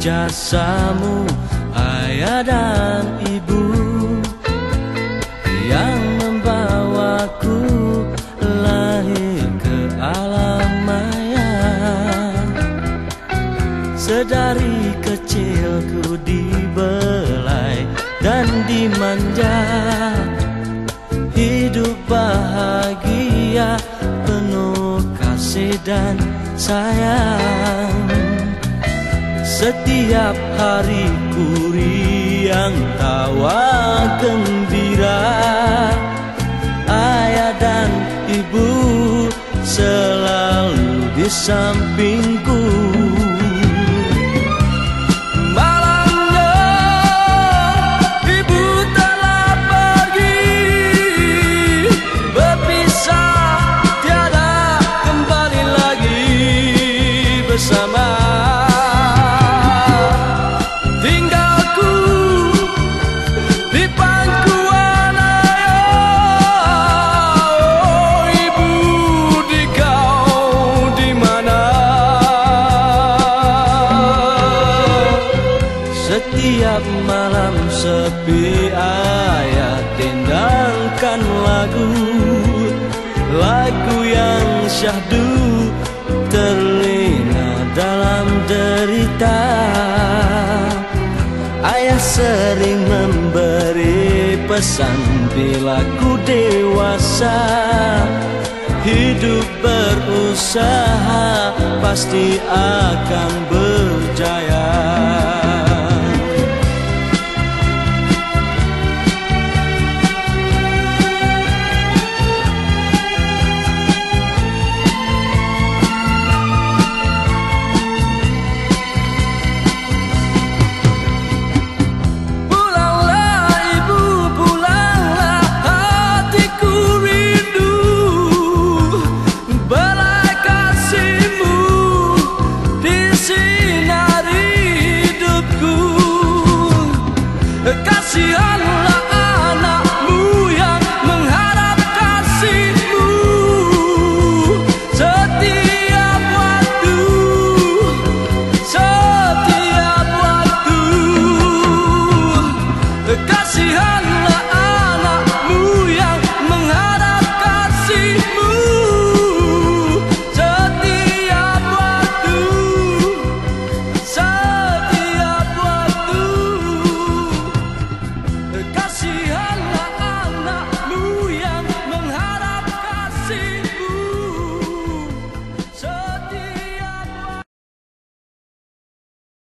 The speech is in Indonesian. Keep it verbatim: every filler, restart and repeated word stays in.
jasamu ayah dan ibu yang membawaku lahir ke alam maya. Sedari kecilku dibelai dan dimanja, hidup bahagia penuh kasih dan sayang. Setiap hariku riang tawa gembira, ayah dan ibu selalu di sampingku. Bersama tinggalku di pangkuan ayah. Oh ibu, di kau di mana? Setiap malam sepi ayah dendangkan lagu, lagu yang syahdu terlena dalam derita. Ayah sering memberi pesan bila ku dewasa, hidup berusaha pasti akan berjaya.